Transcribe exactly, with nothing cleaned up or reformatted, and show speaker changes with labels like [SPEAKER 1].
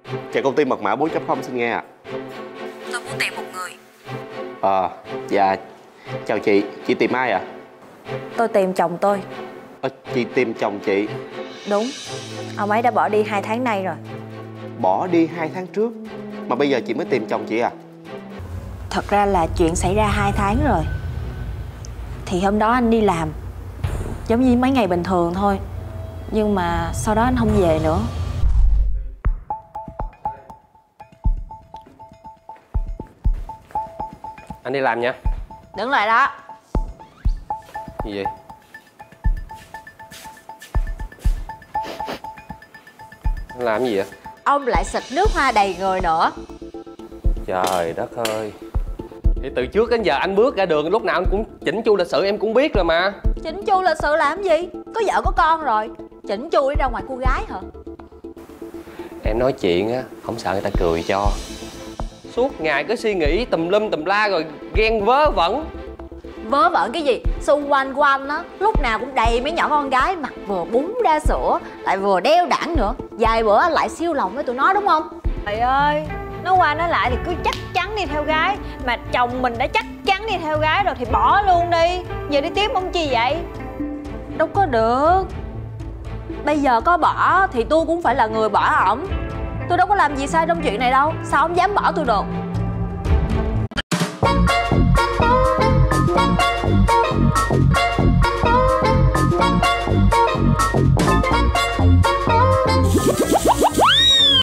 [SPEAKER 1] Chào công ty mật mã bốn chấm không xin nghe ạ.
[SPEAKER 2] Tôi muốn tìm một người.
[SPEAKER 1] Ờ, à, dạ. Chào chị, chị tìm ai ạ? À?
[SPEAKER 2] Tôi tìm chồng tôi.
[SPEAKER 1] Ờ, chị tìm chồng chị?
[SPEAKER 2] Đúng. Ông ấy đã bỏ đi hai tháng nay rồi.
[SPEAKER 1] Bỏ đi hai tháng trước? Mà bây giờ chị mới tìm chồng chị à?
[SPEAKER 2] Thật ra là chuyện xảy ra hai tháng rồi. Thì hôm đó anh đi làm giống như mấy ngày bình thường thôi. Nhưng mà sau đó anh không về nữa.
[SPEAKER 3] Anh đi làm nha.
[SPEAKER 2] Đứng lại đó.
[SPEAKER 3] Gì vậy? Anh làm gì vậy?
[SPEAKER 2] Ông lại xịt nước hoa đầy người nữa.
[SPEAKER 3] Trời đất ơi. Thì từ trước đến giờ anh bước ra đường lúc nào anh cũng chỉnh chu lịch sự, em cũng biết rồi mà.
[SPEAKER 2] Chỉnh chu lịch sự làm gì? Có vợ có con rồi, chỉnh chu đi ra ngoài cô gái hả?
[SPEAKER 3] Em nói chuyện á, không sợ người ta cười cho. Suốt ngày cứ suy nghĩ tùm lum tùm la rồi ghen vớ vẩn.
[SPEAKER 2] Vớ vẩn cái gì? Xung quanh của anh á lúc nào cũng đầy mấy nhỏ con gái mặt vừa bún ra sữa lại vừa đeo đẳng nữa. Vài bữa anh lại siêu lòng với tụi nó đúng không?
[SPEAKER 4] Trời ơi, nói qua nói lại thì cứ chắc chắn đi theo gái. Mà chồng mình đã chắc chắn đi theo gái rồi thì bỏ luôn đi. Giờ đi tiếp ông chi vậy?
[SPEAKER 2] Đâu có được. Bây giờ có bỏ thì tôi cũng phải là người bỏ ổng. Tôi đâu có làm gì sai trong chuyện này đâu. Sao ông dám bỏ tôi được?